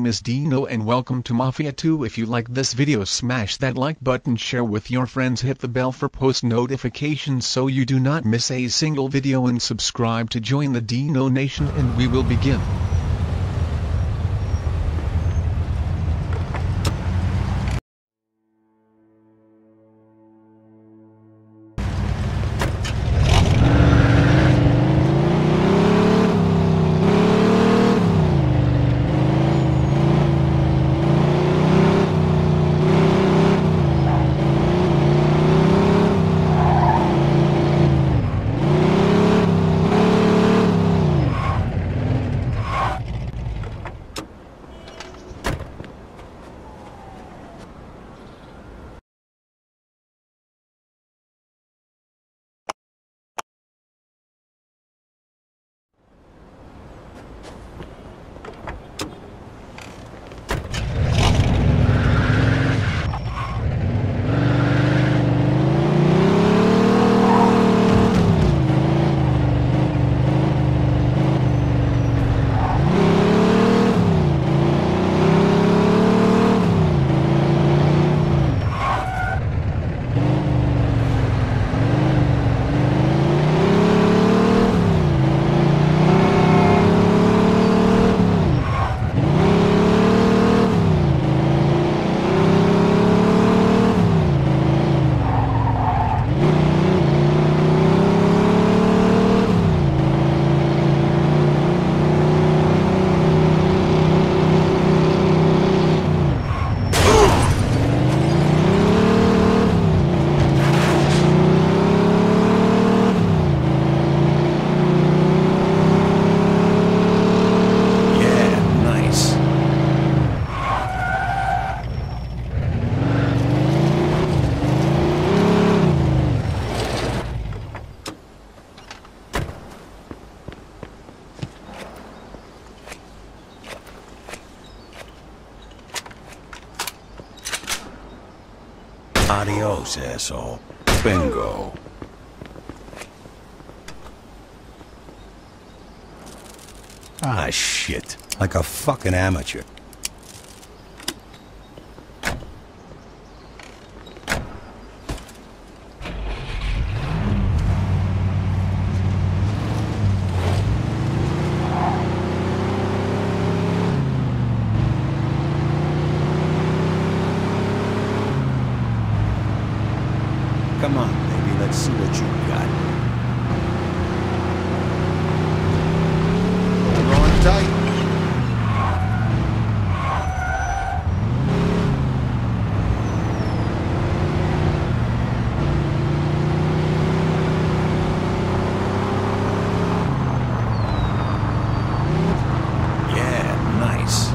name is Dino and welcome to Mafia 2. If you like this video, smash that like button, share with your friends, hit the bell for post notifications so you do not miss a single video, and subscribe to join the Dino Nation, and we will begin. Adios, asshole. Bingo. Ah, shit. Like a fucking amateur. Come on, baby, let's see what you got. Hold on tight. Yeah, nice.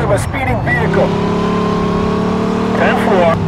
of a speeding vehicle. 10-4.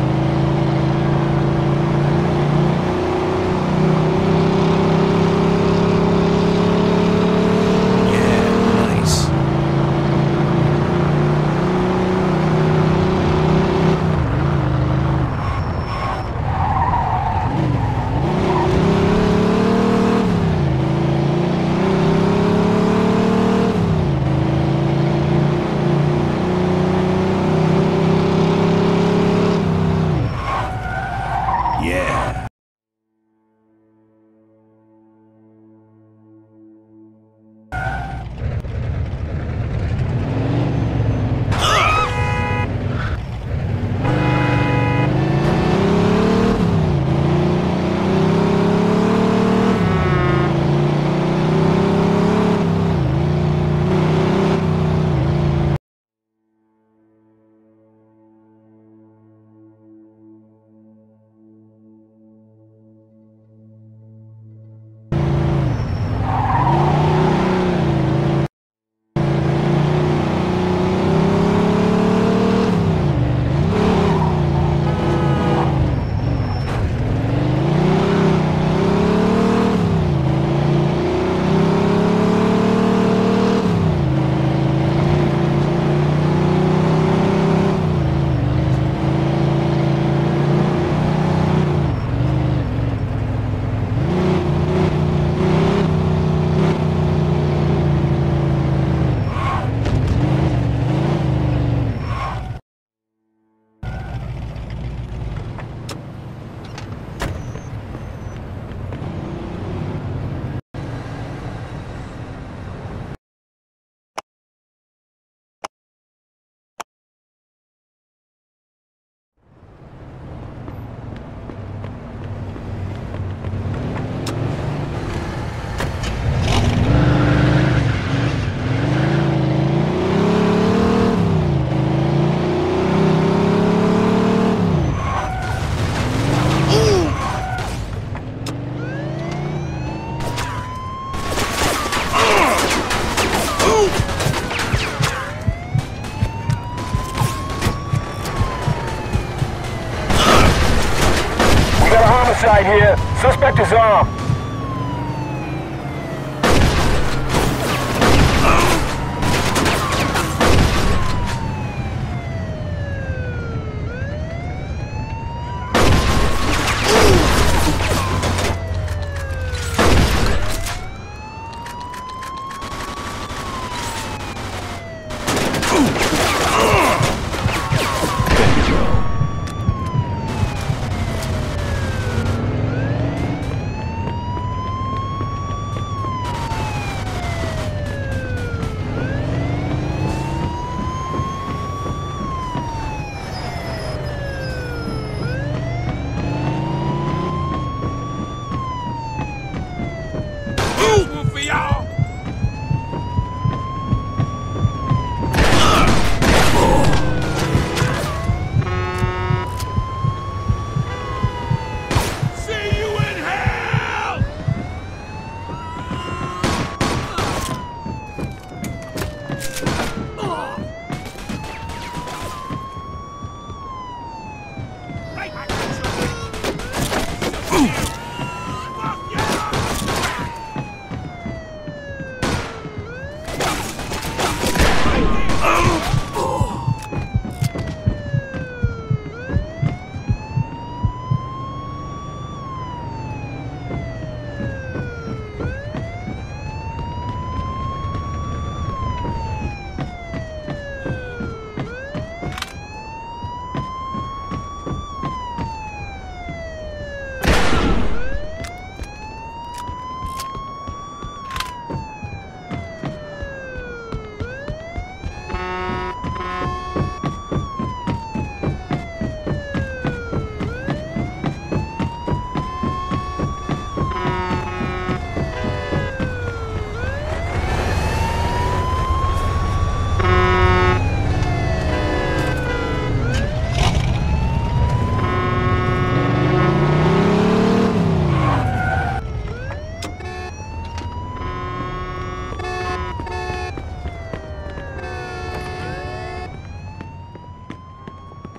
Homicide here. Suspect is armed.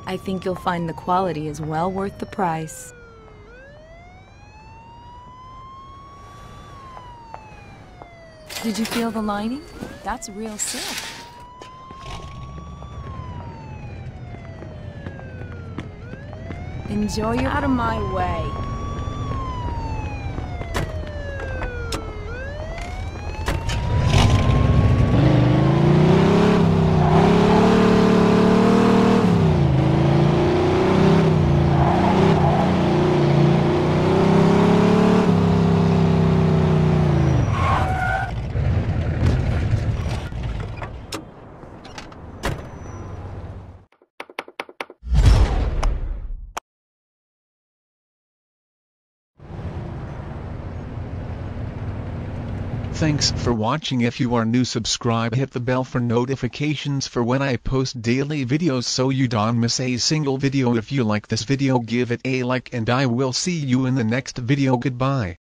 I think you'll find the quality is well worth the price. Did you feel the lining? That's real silk. Enjoy your— Out of my way. Thanks for watching. If you are new, subscribe, hit the bell for notifications for when I post daily videos so you don't miss a single video. If you like this video, give it a like and I will see you in the next video. Goodbye.